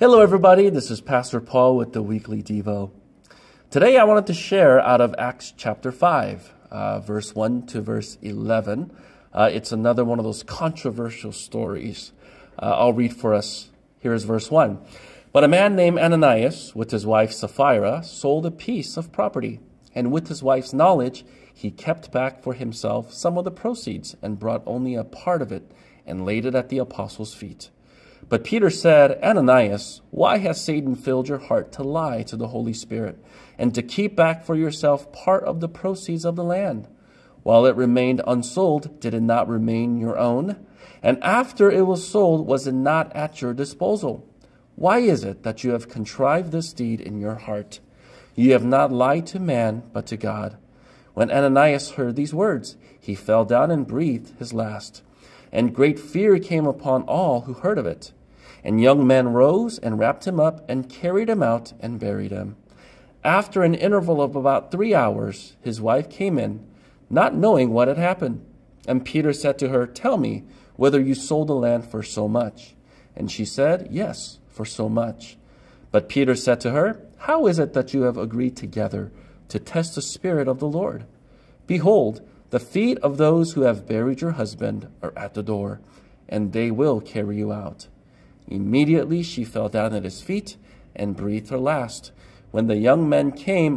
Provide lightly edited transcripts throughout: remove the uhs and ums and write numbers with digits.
Hello everybody, this is Pastor Paul with the Weekly Devo. Today I wanted to share out of Acts chapter 5, verse 1 to verse 11. It's another one of those controversial stories. I'll read for us. Here is verse 1. But a man named Ananias, with his wife Sapphira, sold a piece of property, and with his wife's knowledge, he kept back for himself some of the proceeds and brought only a part of it and laid it at the apostles' feet. But Peter said, Ananias, why has Satan filled your heart to lie to the Holy Spirit and to keep back for yourself part of the proceeds of the land? While it remained unsold, did it not remain your own? And after it was sold, was it not at your disposal? Why is it that you have contrived this deed in your heart? You have not lied to man, but to God. When Ananias heard these words, he fell down and breathed his last. And great fear came upon all who heard of it. And young men rose and wrapped him up and carried him out and buried him. After an interval of about 3 hours, his wife came in, not knowing what had happened. And Peter said to her, Tell me whether you sold the land for so much. And she said, Yes, for so much. But Peter said to her, How is it that you have agreed together to test the Spirit of the Lord? Behold, the feet of those who have buried your husband are at the door, and they will carry you out. Immediately she fell down at his feet and breathed her last. When the young men came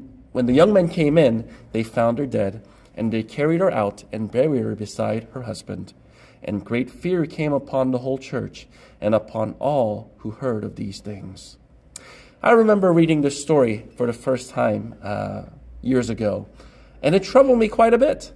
in, they found her dead, and they carried her out and buried her beside her husband. And great fear came upon the whole church and upon all who heard of these things. I remember reading this story for the first time years ago, and it troubled me quite a bit.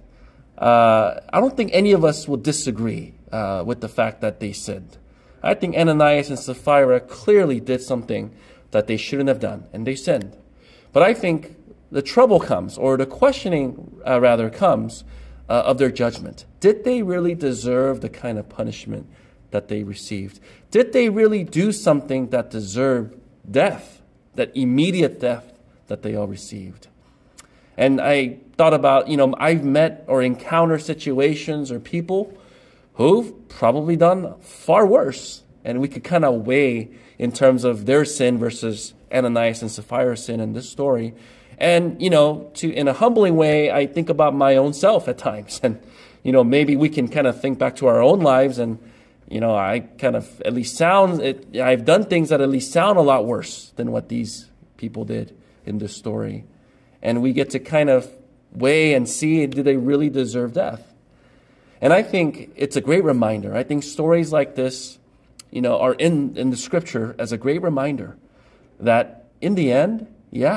I don't think any of us will disagree with the fact that they sinned. I think Ananias and Sapphira clearly did something that they shouldn't have done, and they sinned. But I think the trouble comes, or the questioning comes, of their judgment. Did they really deserve the kind of punishment that they received? Did they really do something that deserved death, that immediate death that they all received? And I thought about, I've met or encountered situations or people who've probably done far worse. And we could kind of weigh in terms of their sin versus Ananias and Sapphira's sin in this story. And, in a humbling way, I think about my own self at times. And, maybe we can kind of think back to our own lives. And, I kind of at least I've done things that at least sound a lot worse than what these people did in this story. And we get to kind of weigh and see, do they really deserve death? And I think it's a great reminder. I think stories like this, are in the scripture as a great reminder that in the end,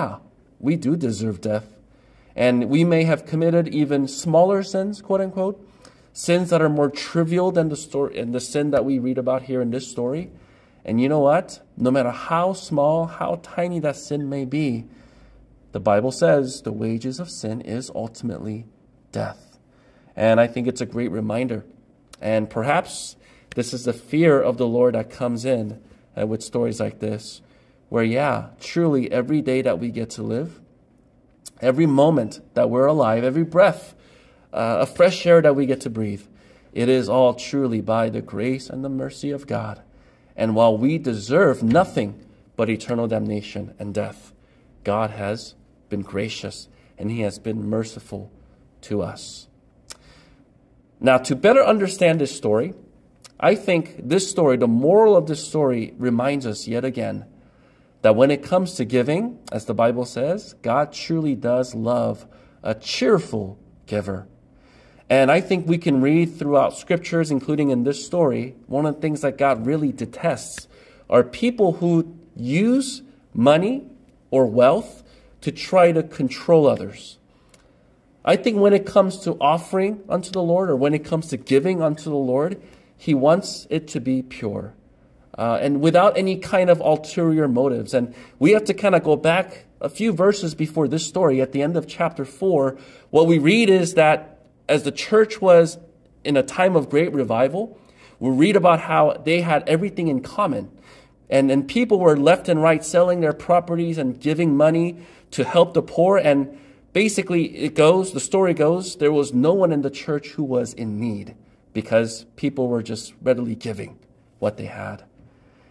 we do deserve death. And we may have committed even smaller sins, quote unquote, sins that are more trivial than the story and the sin that we read about here in this story. And you know what? No matter how small, how tiny that sin may be, the Bible says the wages of sin is ultimately death. And I think it's a great reminder. And perhaps this is the fear of the Lord that comes in with stories like this, where, truly every day that we get to live, every moment that we're alive, every breath of fresh air that we get to breathe, it is all truly by the grace and the mercy of God. And while we deserve nothing but eternal damnation and death, God has been gracious and he has been merciful to us. Now, to better understand this story, I think this story, the moral of this story, reminds us yet again that when it comes to giving, as the Bible says, God truly does love a cheerful giver. And I think we can read throughout scriptures, including in this story, one of the things that God really detests are people who use money or wealth to try to control others. I think when it comes to offering unto the Lord, or when it comes to giving unto the Lord, he wants it to be pure and without any kind of ulterior motives. And we have to kind of go back a few verses before this story. At the end of chapter 4, what we read is that as the church was in a time of great revival, we read about how they had everything in common. And people were left and right selling their properties and giving money to help the poor. And basically, the story goes, there was no one in the church who was in need because people were just readily giving what they had.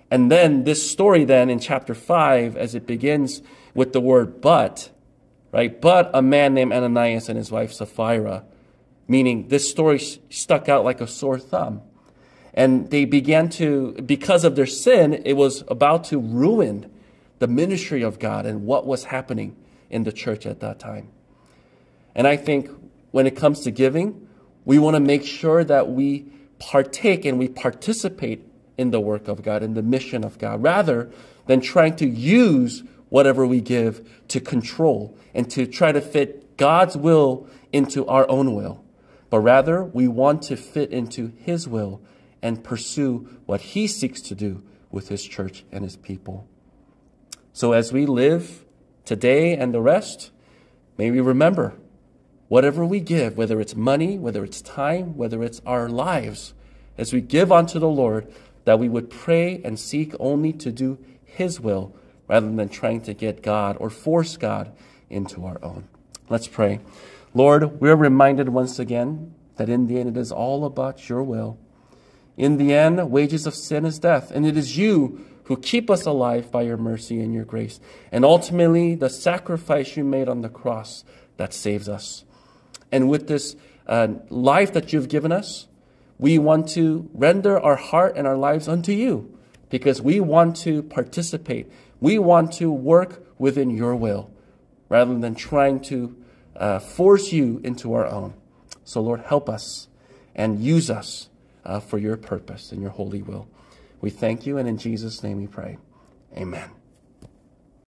And then this story then in chapter 5, as it begins with the word but, right? But a man named Ananias and his wife Sapphira, meaning this story stuck out like a sore thumb. And they began to, because of their sin, it was about to ruin the ministry of God and what was happening in the church at that time. And I think when it comes to giving, we want to make sure that we partake and we participate in the work of God, in the mission of God, rather than trying to use whatever we give to control and to try to fit God's will into our own will. But rather, we want to fit into His will and pursue what He seeks to do with His church and His people. So as we live today and the rest, may we remember, whatever we give, whether it's money, whether it's time, whether it's our lives, as we give unto the Lord, that we would pray and seek only to do His will rather than trying to get God or force God into our own. Let's pray. Lord, we're reminded once again that in the end it is all about your will. In the end, wages of sin is death, and it is you who keep us alive by your mercy and your grace. And ultimately, the sacrifice you made on the cross that saves us. And with this life that you've given us, we want to render our heart and our lives unto you because we want to participate. We want to work within your will rather than trying to force you into our own. So Lord, help us and use us for your purpose and your holy will. We thank you, and in Jesus' name we pray. Amen.